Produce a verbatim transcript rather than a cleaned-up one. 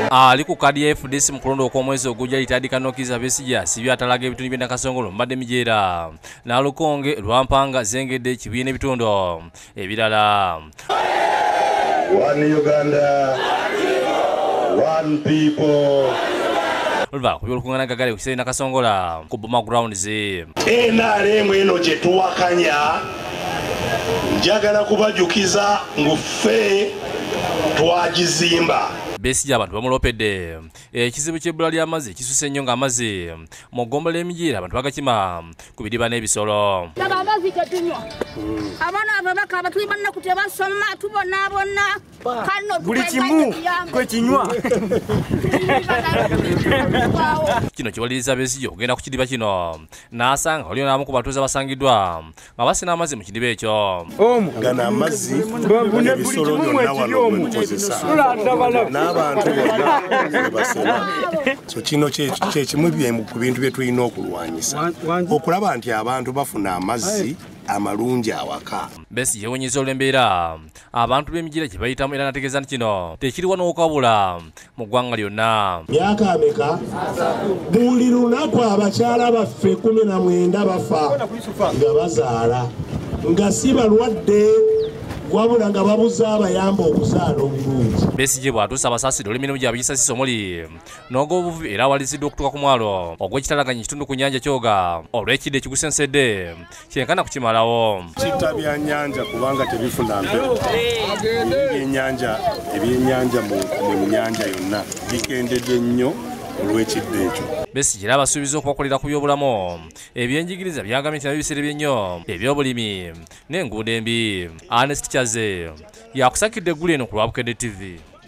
ali ku kadi ya F D C mu kulonda okw'omwezi ogujja litandika Nokizza Besigye asibye atalaga ebitundu by'e Nakasongolo mbadde mijeera Nalukonge Lwampanga zengedde kibiina ebitondo ebirala. One Uganda, one people. Olva ku by'olukuŋŋaana gagale ku kiseera Nakasongola ku Boma Grounds. N R M eno gye tuwakanya njagala kubajjukiza ngu ffe twagizimba. Besigye abantu bamulopedde ekizibu ky'ebbula ly'amazzi kisuse nnyo ng'amazzi mu ggombolola y'emijeera abantu bagakima ku bidiba n'ebisolo. Amazzi tetunywa abaana ababaka abatuyi bannaku tebasoma tubonaabona kano buli kimu kwe kinywa. Kino kiwaliriza Besigye okugenda ku kidiba kino n'asanga waliyo n'abamu ku batuuze basangiddwa nga basena amazzi mu kidiba ekyo. Gano amazzi ebisolo byonna wano mwekozesa n'abantu bonna basena. So kino kyekimu ku bintu bye tulina okulwanyisa okulaba nti abantu bafuna amazzi amalungi awaka. Besigye yeewuunyizza olw'embeera abantu b'emijeera gye bayitamu era n'ategeeza nti kino tekiriwa n'okukabula mu ggwanga lyonna. Myaka ameka buli lunaku abakyala baffe kumi na mwenda bafa nga bazaala nga si balwadde wabula nga babuza abayamba okuzaala obulungi. Besigye bw'atuusa abasaasira olw'emirimu gyabwe gisasisa omuli n'ogw'obuvubi era awaliziddwa okutuuka ku mwalo ogw'ekitalaganya ekitundu ku nnyanja Kyoga olw'ekidde ekigusensedde kyenkana kukimalawo. Kitta byannyanja kubanga tebifuna mpewo. Ebyennyanja ebyennyanja mu nnyanja yonna bikendedde nnyo olw'ekidde ekyo. Besigye era abasuubiza okubakolera ku by'obulamu ebyenjigiriza byagambye nti nabyo biseere by'ennyo eby'obulimi n'enguudo embi. Ernest Kyaze yakusakidde eggulu eno ku Lwabukedde T V.